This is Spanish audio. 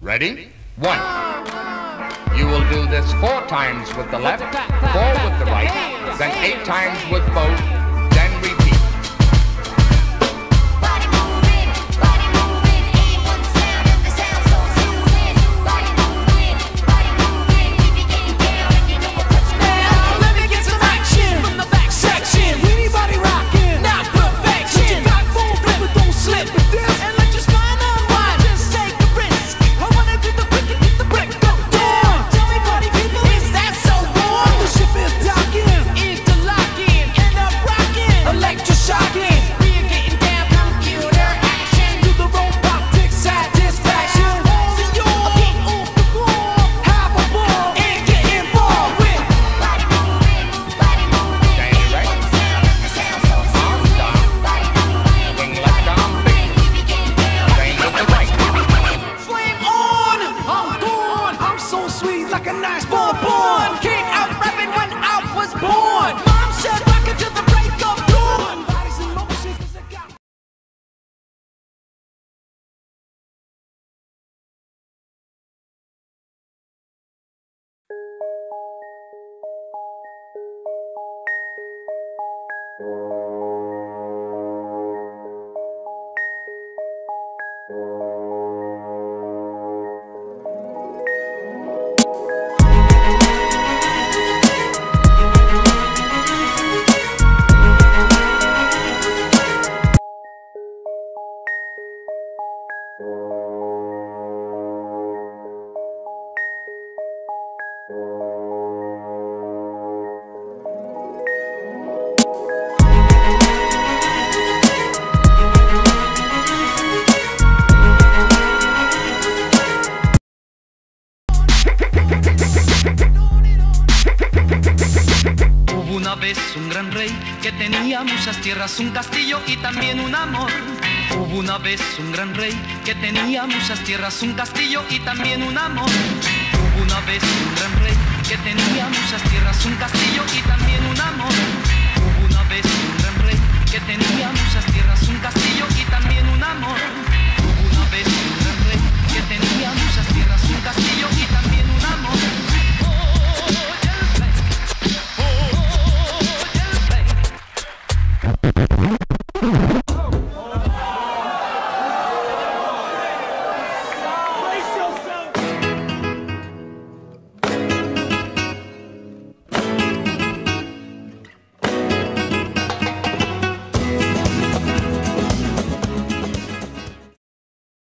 Ready? 1. You will do this 4 times with the left, 4 with the right, then 8 times with both, then repeat. Like a nice bonbon, came out rapping when I was born. Mom said rock it till the break of dawn. Bodies in motion 'cause I got Hubo una vez un gran rey que tenía muchas tierras, un castillo y también un amor. Hubo una vez un gran rey que tenía muchas tierras, un castillo y también un amor. Hubo una vez un gran rey que tenía muchas tierras, un castillo y también un amor. Hubo una vez un gran rey que tenía muchas tierras, un castillo y también un amor.